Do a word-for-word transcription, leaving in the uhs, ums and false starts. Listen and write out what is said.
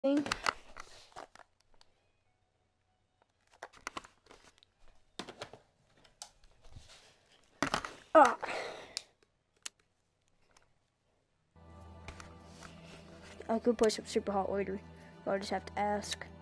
thing. Ah. I could push up super hot water. I'll just have to ask.